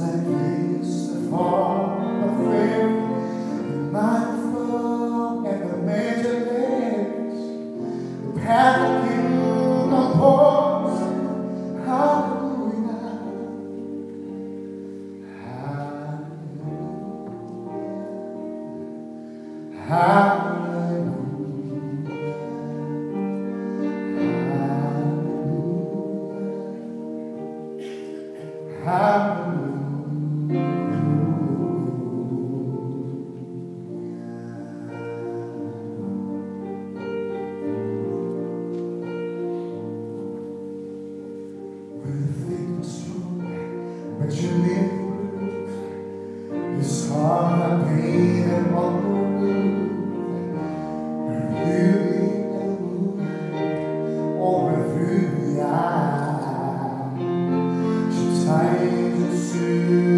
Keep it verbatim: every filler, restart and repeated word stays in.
like this, the form of faith, the microphone and the major legs, the path of you compose. Hallelujah, hallelujah, hallelujah. But you live this hard pain and wonder, beauty and movement over through the eye. She ties you to